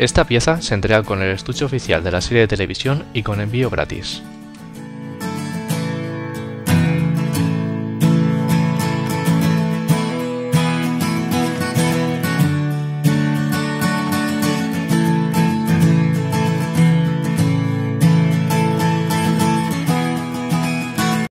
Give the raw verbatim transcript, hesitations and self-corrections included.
Esta pieza se entrega con el estuche oficial de la serie de televisión y con envío gratis.